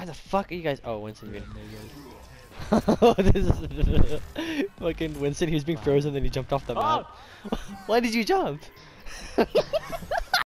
Why the fuck are you guys? Oh, Winston, you're Oh, this is fucking Winston. He was being frozen, then he jumped off the map. Why did you jump?